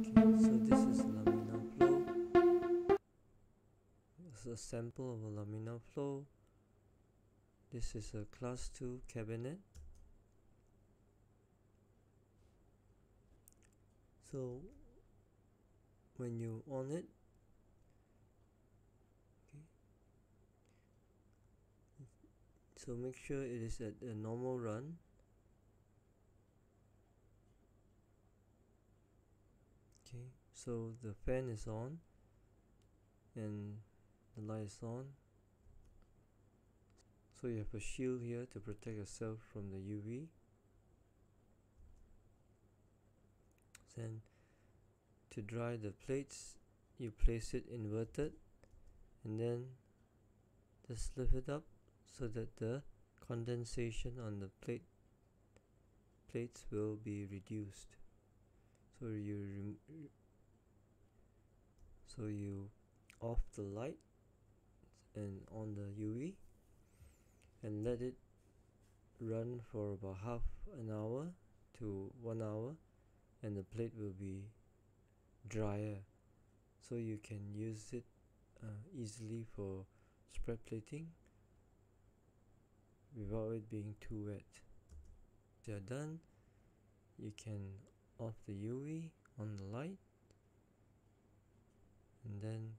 Okay, so this is laminar flow. This is a sample of a laminar flow. This is a class 2 cabinet. So when you on it, okay, so make sure it is at a normal run. Okay, so the fan is on and the light is on. So you have a shield here to protect yourself from the UV. Then to dry the plates, you place it inverted and then just lift it up so that the condensation on the plates will be reduced. So you off the light and on the UV and let it run for about half an hour to 1 hour, and the plate will be drier, so you can use it easily for spread plating without it being too wet. Once you're done, you can off the UV on the light and then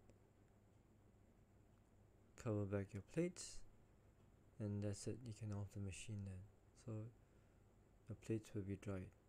cover back your plates, and that's it. You can off the machine then, so the plates will be dried.